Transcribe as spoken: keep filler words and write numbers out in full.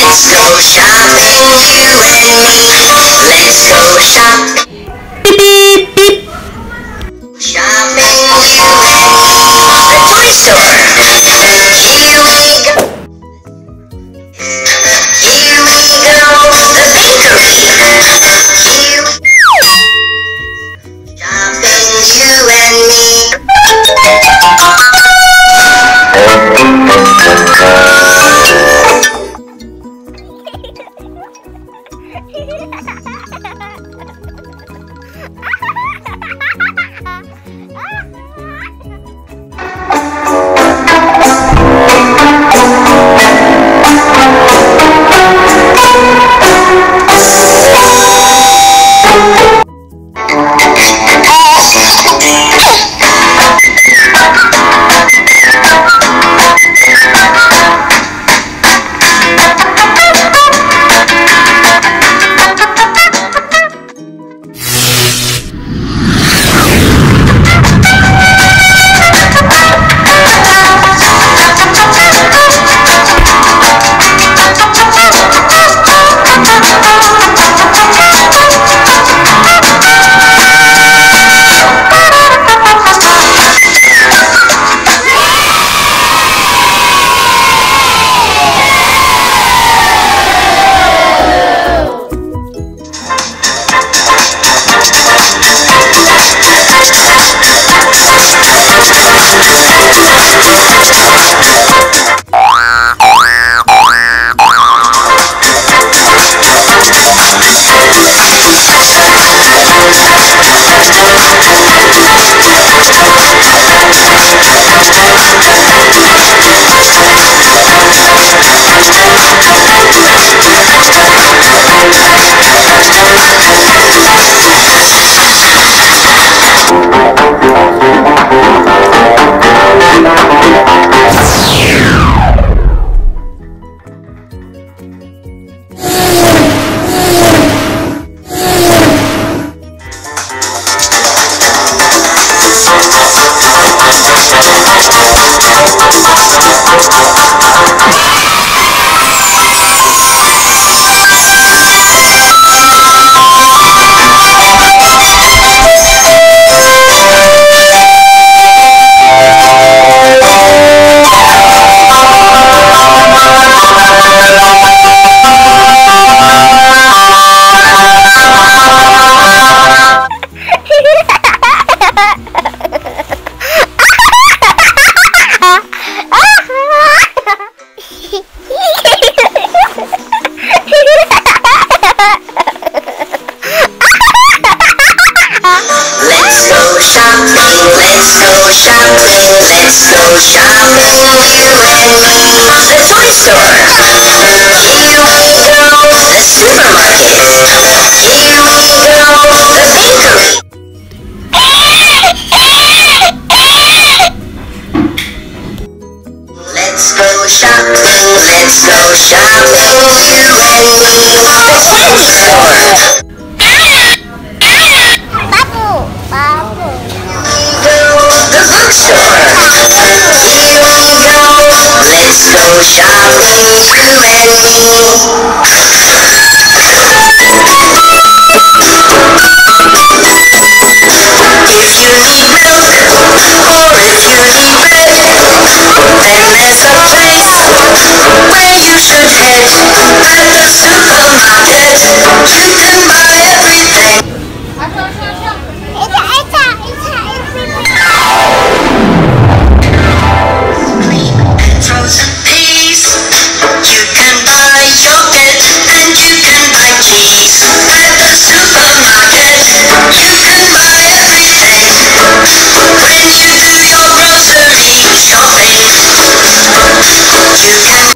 Let's go shopping, you and me. Let's go shopping. Beep, beep, beep. Shopping, you and me. The toy store. Here we go. Here we go. The bakery. Here we go. Shopping, you and me. Let's go shopping, you and me. The candy store. Babu, babu. Here we go, the bookstore. Here we go. Let's go shopping, you and me. If you need milk, or if you need bread, then there's a place where you should head. At the supermarket, you can buy everything. Cream and frozen peas. You can buy yogurt and you can buy cheese. At the supermarket, you can buy everything. When you do your grocery shopping, you can